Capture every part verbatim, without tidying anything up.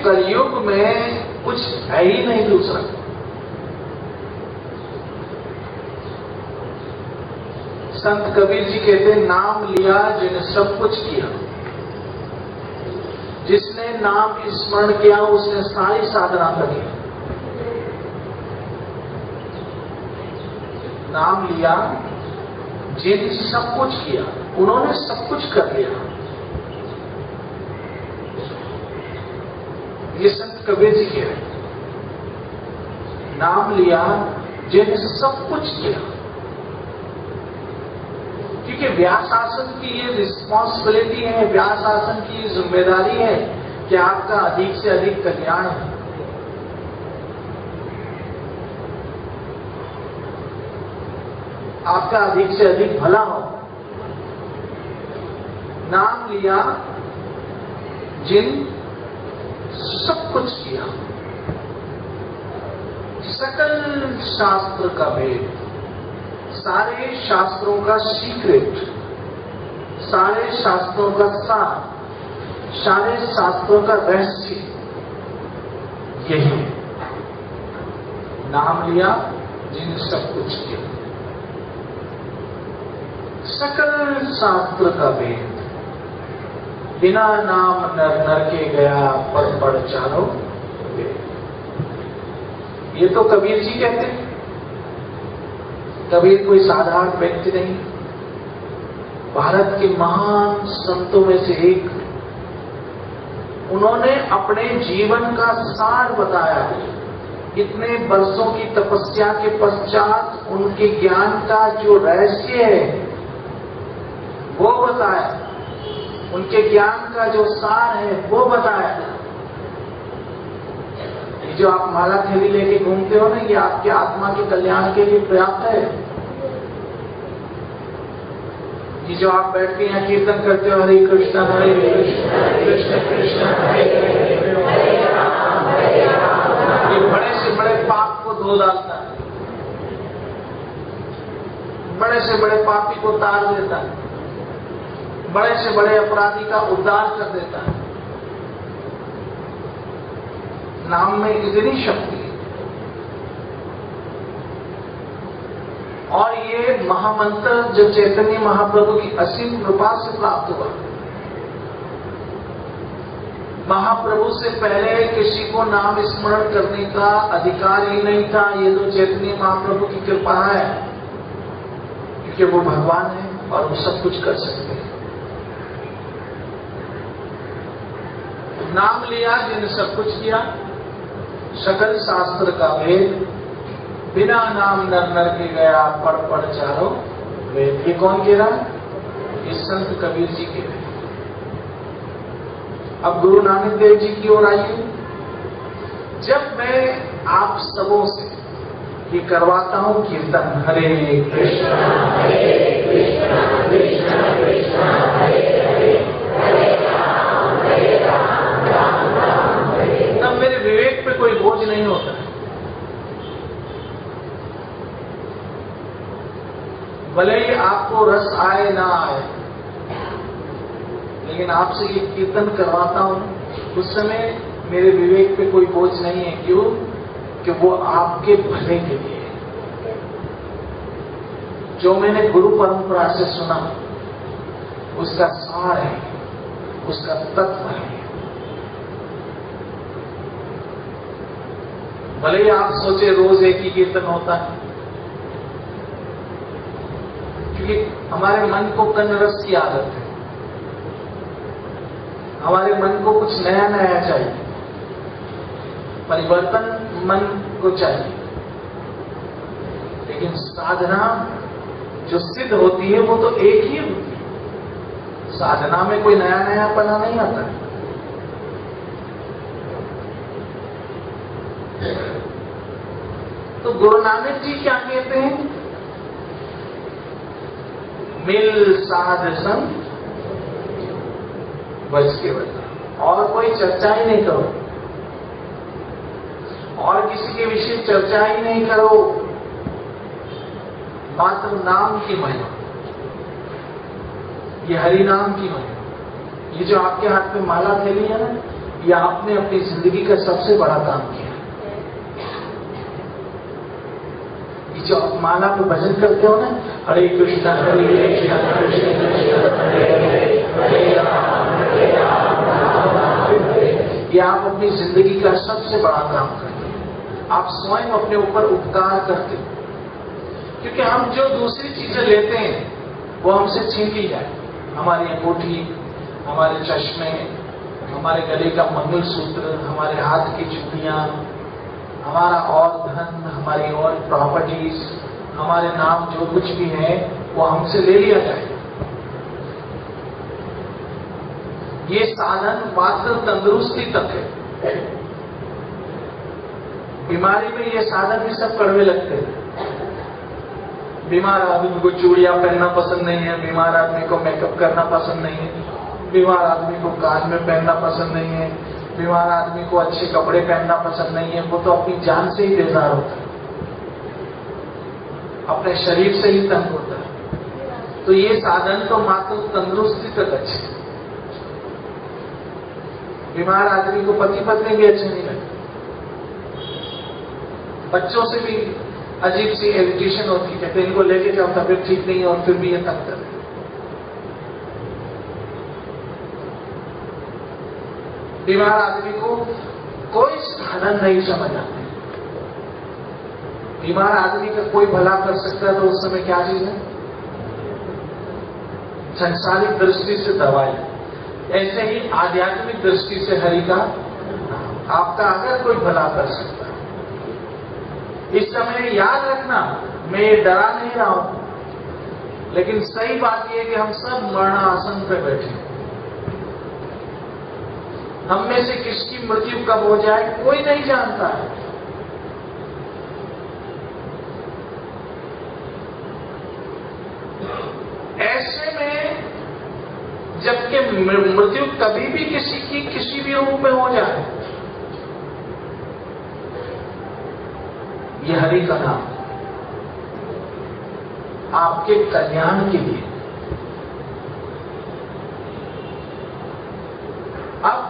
कलयुग में कुछ है ही नहीं दूसरा। संत कबीर जी कहते हैं, नाम लिया जिन्हें सब कुछ किया। जिसने नाम स्मरण किया उसने सारी साधना करी। नाम लिया जिन सब कुछ किया, उन्होंने सब कुछ कर लिया। ये संत कबीर जी कह रहे हैं, नाम लिया जिन सब कुछ किया। क्योंकि व्यास आसन की ये रिस्पॉन्सिबिलिटी है, व्यास आसन की ये जिम्मेदारी है कि आपका अधिक से अधिक कल्याण हो। आपका अधिक से अधिक भला हो। नाम लिया जिन सब कुछ किया। सकल शास्त्र का भेद, सारे शास्त्रों का सीक्रेट, सारे शास्त्रों का सार, सारे शास्त्रों का रहस्य यही है। नाम लिया जिन सब कुछ किया। सकल शास्त्र का भेद, बिना नाम नर नर के गया पढ़ पढ़ चारो वेद। ये तो कबीर जी कहते हैं। कबीर कोई साधारण व्यक्ति नहीं, भारत के महान संतों में से एक। उन्होंने अपने जीवन का सार बताया। इतने वर्षों की तपस्या के पश्चात उनके ज्ञान का जो रहस्य है वो बताया। उनके ज्ञान का जो सार है वो बताया। ये जो आप माला थैली लेके घूमते हो ना, ये आपके आत्मा के कल्याण के लिए पर्याप्त है। ये जो आप बैठ के यहाँ कीर्तन करते हो, हरे कृष्णा हरे कृष्णा कृष्ण कृष्ण हरे हरे, ये बड़े से बड़े पाप को धो डालता है, बड़े से बड़े पापी को तार देता है, बड़े से बड़े अपराधी का उद्धार कर देता है। नाम में इतनी शक्ति है। और ये महामंत्र जो चैतन्य महाप्रभु की असीम कृपा से प्राप्त हुआ। महाप्रभु से पहले किसी को नाम स्मरण करने का अधिकार ही नहीं था। ये तो चैतन्य महाप्रभु की कृपा है, क्योंकि वो भगवान है और वो सब कुछ कर सकते हैं। नाम लिया जिन सब कुछ किया। सकल शास्त्र का भेद, बिना नाम नर नर के गया पढ़ पढ़ चारो वेद। ये कौन कह रहा है? ये संत कबीर जी कह रहे हैं। अब गुरु नानक देव जी की ओर आइए। जब मैं आप सबों से ये करवाता हूं कीर्तन, हरे कृष्णा हरे कृष्णा कृष्णा कृष्णा हरे हरे, हरे राम हरे राम राम राम हरे, तब मेरे विवेक पे कोई बोझ नहीं होता है। भले ही आपको रस आए ना आए, लेकिन आपसे ये कीर्तन करवाता हूं, उस समय मेरे विवेक पे कोई बोझ नहीं है। क्यों? कि वो आपके भले के लिए है। जो मैंने गुरु परंपरा से सुना उसका सार है, उसका तत्व है। भले ही आप सोचे रोज एक ही कीर्तन होता है, क्योंकि हमारे मन को कन्न रस की आदत है। हमारे मन को कुछ नया नया चाहिए, परिवर्तन मन को चाहिए। लेकिन साधना जो सिद्ध होती है वो तो एक ही होती है। साधना में कोई नया नया पना नहीं आता है। तो गुरु नानक जी क्या कहते हैं? मिल साध संग बच के बचा। और कोई चर्चा ही नहीं करो, और किसी के विषय चर्चा ही नहीं करो। मात्र नाम की महिमा, ये हरि नाम की महिमा। ये जो आपके हाथ में माला थैली है ना, या आपने अपनी जिंदगी का सबसे बड़ा काम किया? ये जो आप माला पे भजन करते हो ना, हरे कृष्णा हरे कृष्णा कृष्ण कृष्ण हरे हरे हरे राम हरे राम राम राम हरे, ये आप अपनी जिंदगी का सबसे बड़ा काम करते हो। आप स्वयं अपने ऊपर उपकार करते हो, क्योंकि हम जो दूसरी चीजें लेते हैं वो हमसे छीन ली जाए। हमारी अंगूठी, हमारे चश्मे, हमारे गले का मंगलसूत्र, हमारे हाथ की चूड़ियां, हमारा और धन, हमारी और प्रॉपर्टीज, हमारे नाम जो कुछ भी है वो हमसे ले लिया जाए। ये साधन मात्र तंदुरुस्ती तक है। बीमारी में ये साधन भी सब कड़वे लगते हैं। बीमार आदमी को चूड़ियां पहनना पसंद नहीं है, बीमार आदमी को मेकअप करना पसंद नहीं है, बीमार आदमी को कान में पहनना पसंद नहीं है, बीमार आदमी को अच्छे कपड़े पहनना पसंद नहीं है। वो तो अपनी जान से ही बेजार होता है, अपने शरीर से ही तंग होता है। तो ये साधन तो मात्र तंदुरुस्ती तक अच्छे। बीमार आदमी को पति पत्नी भी अच्छे नहीं लगते, बच्चों से भी अजीब सी इरिटेशन होती है, कहते इनको लेके जाओ तबियत ठीक नहीं है और फिर भी ये तंग कर। बीमार आदमी को कोई साधन नहीं समझ आते। बीमार आदमी का कोई भला कर सकता है तो उस समय क्या चीज है? सांसारिक दृष्टि से दवाई, ऐसे ही आध्यात्मिक दृष्टि से हरि का आपका अगर कोई भला कर सकता है। इस समय याद रखना, मैं ये डरा नहीं रहा हूं, लेकिन सही बात यह है कि हम सब मरणासन पे बैठे हैं। हम में से किसकी मृत्यु कब हो जाए कोई नहीं जानता है। ऐसे में जबकि मृत्यु कभी भी किसी की किसी भी रूप में हो जाए, ये हरि का नाम आपके कल्याण के लिए। अब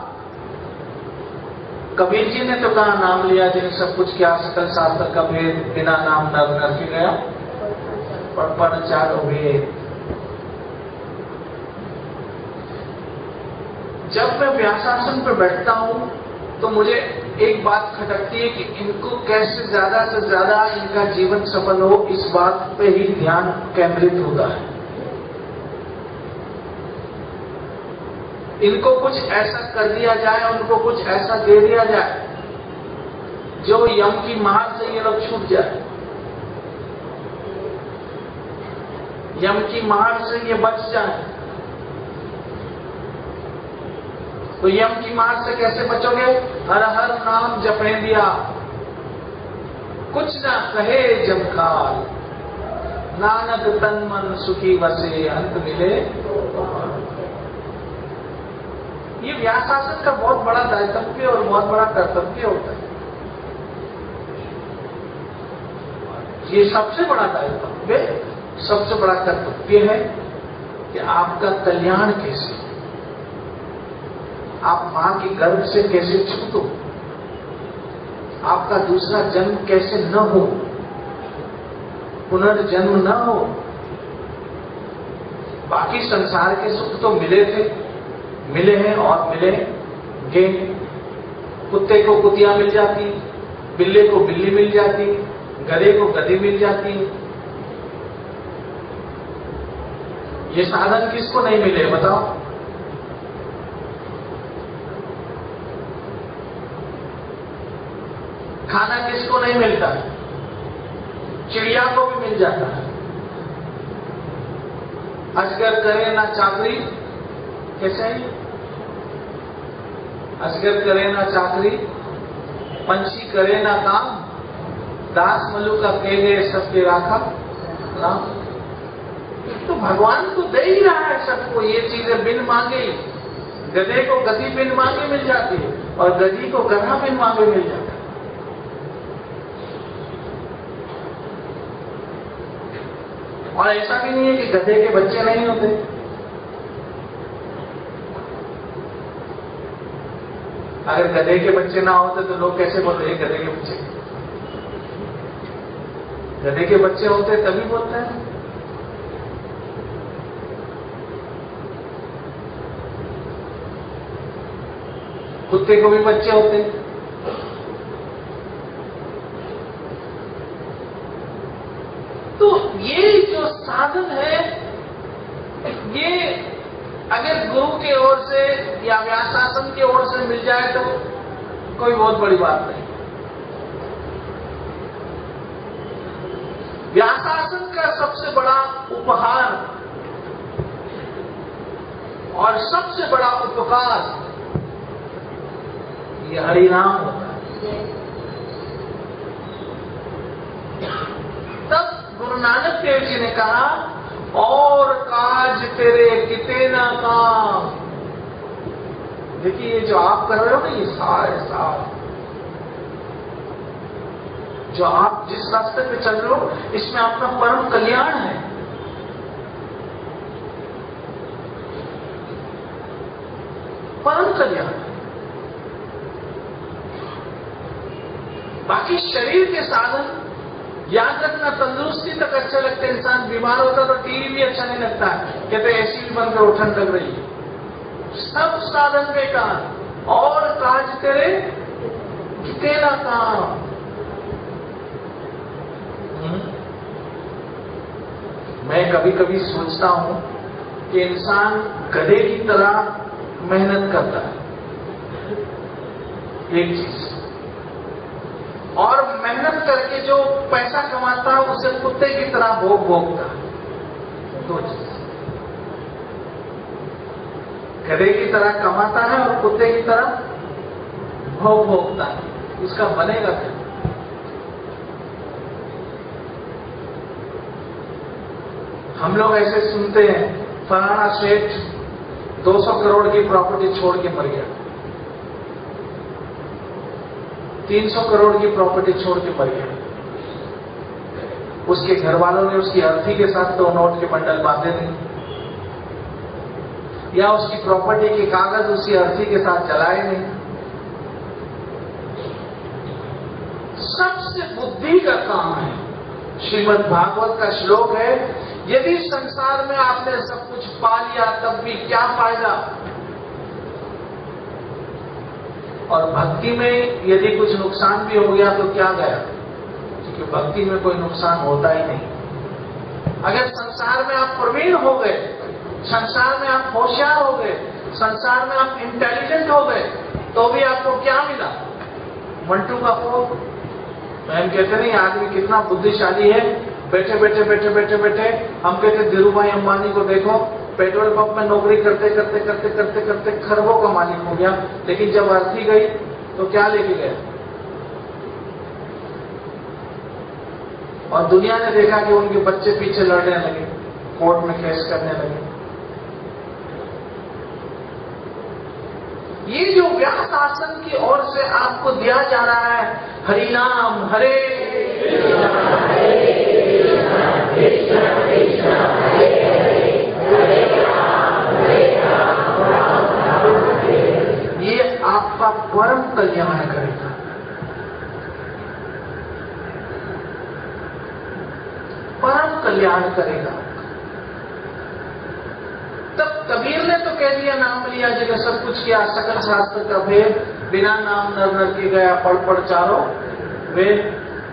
कबीर जी ने तो कहा नाम लिया जिन सब कुछ क्या सकल शास्त्र का भेद, बिना नाम नर नर के गया पर पर चारो भेद। जब मैं व्यासासन पर बैठता हूं तो मुझे एक बात खटकती है कि इनको कैसे ज्यादा से ज्यादा इनका जीवन सफल हो, इस बात पे ही ध्यान केंद्रित होता है। इनको कुछ ऐसा कर दिया जाए, उनको कुछ ऐसा दे दिया जाए जो यम की मार से ये लोग छूट जाए, यम की मार से ये बच जाए। तो यम की मार से कैसे बचोगे? हर हर नाम जपे दिया, कुछ ना कहे जब काल, नानक तन मन सुखी बसे, अंत मिले। ये व्यासासन का बहुत बड़ा दायित्व और बहुत बड़ा कर्तव्य होता है। ये सबसे बड़ा दायित्व, सबसे बड़ा कर्तव्य है कि आपका कल्याण कैसे, आप मां के गर्भ से कैसे छूटो, आपका दूसरा जन्म कैसे न हो, पुनर्जन्म न हो। बाकी संसार के सुख तो मिले थे, मिले हैं और मिलेंगे। कुत्ते को कुतिया मिल जाती, बिल्ले को बिल्ली मिल जाती, गधे को गधी मिल जाती। ये साधन किसको नहीं मिले बताओ? खाना किसको नहीं मिलता? चिड़िया को भी मिल जाता है। अजगर करे ना चाकरी, कैसे है? अजगर करे ना चाकरी, पंछी करे ना काम, दास मलू का केले सबके राखा नाम। तो भगवान तो दे ही रहा है सबको ये चीजें बिन मांगे ही। गधे को गधी बिन मांगे मिल जाती है और गधी को गधा बिन मांगे मिल जाता है। और ऐसा भी नहीं है कि गधे के बच्चे नहीं होते। अगर गधे के बच्चे ना होते तो लोग कैसे बोलते हैं गधे के बच्चे? गधे के बच्चे होते तभी बोलते हैं। कुत्ते को भी बच्चे होते। तो ये जो साधन है, ये अगर गुरु की ओर से या व्यासासन की ओर से मिल जाए तो कोई बहुत बड़ी बात नहीं। व्यासासन का सबसे बड़ा उपहार और सबसे बड़ा उपकार ये हरिनाम होता है। तब गुरु नानक देव जी ने कहा और काज तेरे किते ना काम। देखिए ये जो आप कर रहे हो ना, ये सारे साल जो आप जिस रास्ते पे चल रहे हो, इसमें आपका परम कल्याण है। परम कल्याण। बाकी शरीर के साधन याद रखना, तंदुरुस्ती तक अच्छे लगते। इंसान बीमार होता तो टीवी भी अच्छा नहीं लगता, कहते एसी भी बंद करो ठंड लग रही है। सब साधन बेकार और काज तेरे किते ना काम। मैं कभी कभी सोचता हूं कि इंसान गधे की तरह मेहनत करता है एक चीज, और मेहनत करके जो पैसा कमाता है उसे कुत्ते की तरह भोग भोगता है। दो चीज, गधे की तरह कमाता है और कुत्ते की तरह भोग भोगता है। इसका बनेगा क्या? हम लोग ऐसे सुनते हैं फलाना सेठ दो सौ करोड़ की प्रॉपर्टी छोड़ के मर गया, तीन सौ करोड़ की प्रॉपर्टी छोड़ के मर गया। उसके घर वालों ने उसकी अर्थी के साथ तो नोट के बंडल बांधे नहीं, या उसकी प्रॉपर्टी के कागज उसकी अर्थी के साथ जलाए नहीं। सबसे बुद्धि का काम है। श्रीमद् भागवत का श्लोक है, यदि संसार में आपने सब कुछ पा लिया तब भी क्या फायदा, और भक्ति में यदि कुछ नुकसान भी हो गया तो क्या गया, क्योंकि भक्ति में कोई नुकसान होता ही नहीं। अगर संसार में आप प्रवीण हो गए, संसार में आप होशियार हो गए, संसार में आप इंटेलिजेंट हो गए, तो भी आपको क्या मिला? मंटू का फोन। हम कहते नहीं आदमी कितना बुद्धिशाली है, बैठे बैठे बैठे बैठे बैठे हम कहते धीरू भाई अंबानी को देखो, पेट्रोल पंप में नौकरी करते करते करते करते करते खरबों का मालिक हो गया, लेकिन जब अर्थी गई तो क्या लेके गया? और दुनिया ने देखा कि उनके बच्चे पीछे लड़ने लगे, कोर्ट में केस करने लगे। ये जो व्यास आसन की ओर से आपको दिया जा रहा है, हरि नाम, हरे ये आपका परम कल्याण करेगा। परम कल्याण करेगा। तब कबीर ने तो कह दिया, नाम लिया जगह सब कुछ किया, सकल शास्त्र का भेद, बिना नाम नर नर के गया पढ़ पढ़ चारों वेद।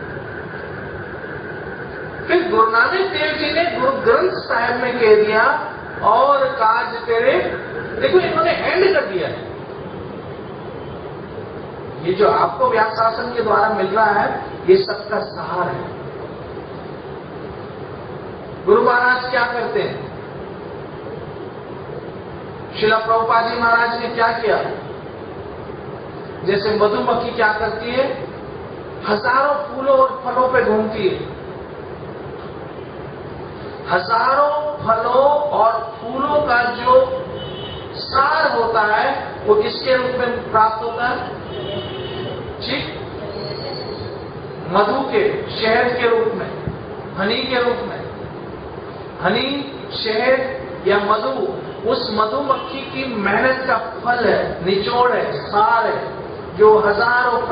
फिर गुरु नानक देव जी ने गुरु ग्रंथ साहिब में कह दिया, और काज तेरे, देखो इन्होंने एंड कर दिया है। ये जो आपको व्यास शासन के द्वारा मिल रहा है, ये सबका सहार है। गुरु महाराज क्या करते हैं? श्रील प्रभुपाद जी महाराज ने क्या किया? जैसे मधुमक्खी क्या करती है, हजारों फूलों और फलों पे घूमती है। हजारों फलों और फूलों का जो सार होता है वो किसके रूप में प्राप्त होता है? ठीक, मधु के, शहद के रूप में, हनी के रूप में। हनी, शहद या मधु उस मधुमक्खी की मेहनत का फल है, निचोड़ है, सार है। जो हजारों